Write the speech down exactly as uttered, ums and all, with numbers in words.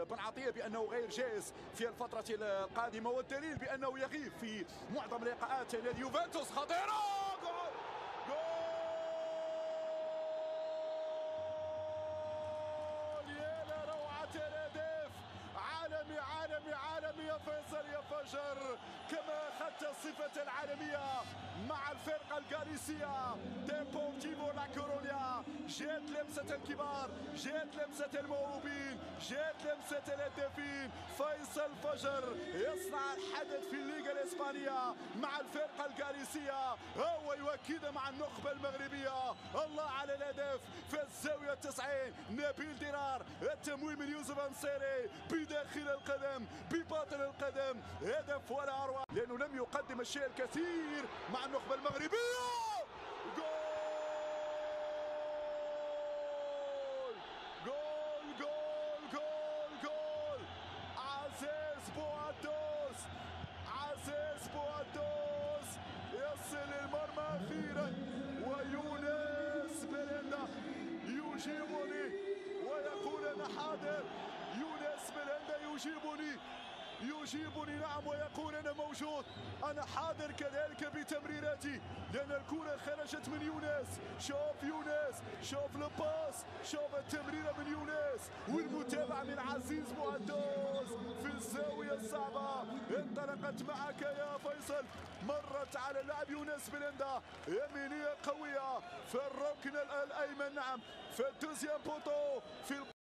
بن عطية بأنه غير جاهز في الفترة القادمة، والدليل بأنه يغيب في معظم لقاءات نادي يوفنتوس. خطيرة، جول جول، يا لروعة الهدف، عالمي عالمي عالمي يا فيصل يا فجر، كما أخذت الصفة العالمية مع الفرقة الغاليسية ديبورتيفو لا كورونيا. جات لمسة الكبار، جات لمسة الموهوبين، جات لمسة الهدافين. فيصل فجر يصنع الحدث في الليغا الإسبانية مع الفرقة الغاليسية، هو يؤكد مع النخبة المغربية. الله على الهدف في الزاوية التسعين، نبيل دينار، التمويل من يوسف انصيري بداخل القدم بباطن القدم، هدف ولا أروع، لأنه لم يقدم الشيء الكثير مع النخبة المغربية. جول جول جول جول جول، عزيز بوعدوس، عزيز بوعدوس يصل المرمى أخيرا، ويونس بيريندا يجيبني ويقول أنا حاضر. يونس بيريندا يجيبني يجيبني نعم، ويقول أنا موجود، أنا حاضر كذلك بتمريراتي، لأن الكرة خرجت من يونس. شوف يونس، شوف الباس، شوف التمريرة من يونس، والمتابعة من عزيز بوعدوس في الزاوية الصعبة. انطلقت معك يا فيصل، مرت على لاعب يونس بيريندا، يمينية قوية في الركن الأيمن، نعم في الدوزيام بوتو في